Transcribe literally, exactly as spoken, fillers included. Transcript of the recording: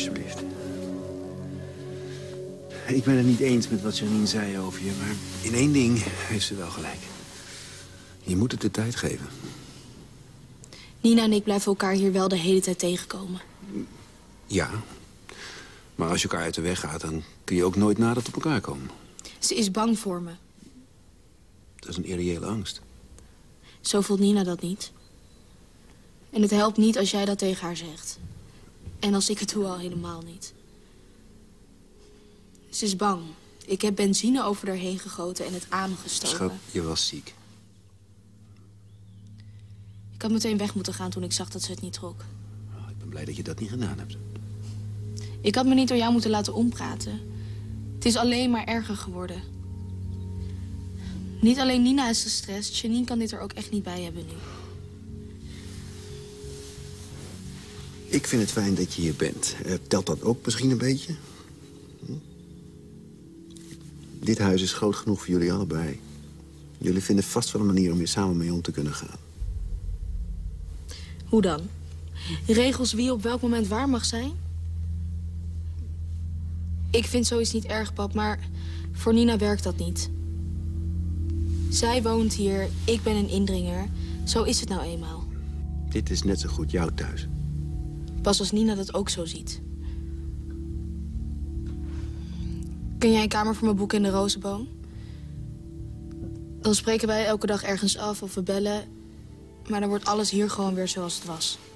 alsjeblieft. Ik ben het niet eens met wat Janine zei over je, maar in één ding heeft ze wel gelijk. Je moet het de tijd geven. Nina en ik blijven elkaar hier wel de hele tijd tegenkomen. Ja, maar als je elkaar uit de weg gaat, dan kun je ook nooit nader op elkaar komen. Ze is bang voor me. Dat is een irreële angst. Zo voelt Nina dat niet. En het helpt niet als jij dat tegen haar zegt. En als ik het doe, al helemaal niet. Ze is bang. Ik heb benzine over haar heen gegoten en het aangestoken. Schat, je was ziek. Ik had meteen weg moeten gaan toen ik zag dat ze het niet trok. Oh, ik ben blij dat je dat niet gedaan hebt. Ik had me niet door jou moeten laten ompraten. Het is alleen maar erger geworden. Niet alleen Nina is gestrest, Janine kan dit er ook echt niet bij hebben nu. Ik vind het fijn dat je hier bent. Uh, telt dat ook misschien een beetje? Hm? Dit huis is groot genoeg voor jullie allebei. Jullie vinden vast wel een manier om hier samen mee om te kunnen gaan. Hoe dan? Regels wie op welk moment waar mag zijn? Ik vind zoiets niet erg, pap, maar voor Nina werkt dat niet. Zij woont hier, ik ben een indringer. Zo is het nou eenmaal. Dit is net zo goed jouw thuis. Pas als Nina dat ook zo ziet. Kun jij een kamer voor mijn boek in de Rozenboom? Dan spreken wij elke dag ergens af of we bellen. Maar dan wordt alles hier gewoon weer zoals het was.